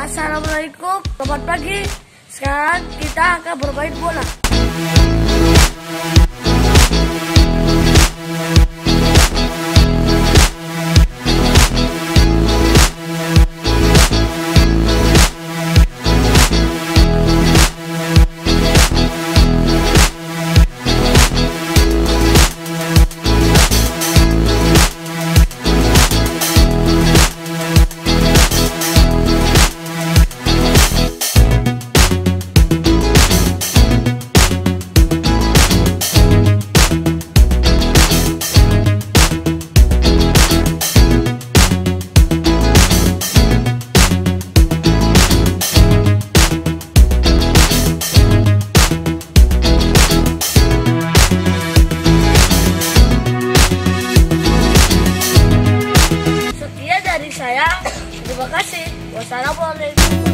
Assalamualaikum, selamat pagi. Sekarang kita akan bermain bola. Terima kasih. Wassalamualaikum.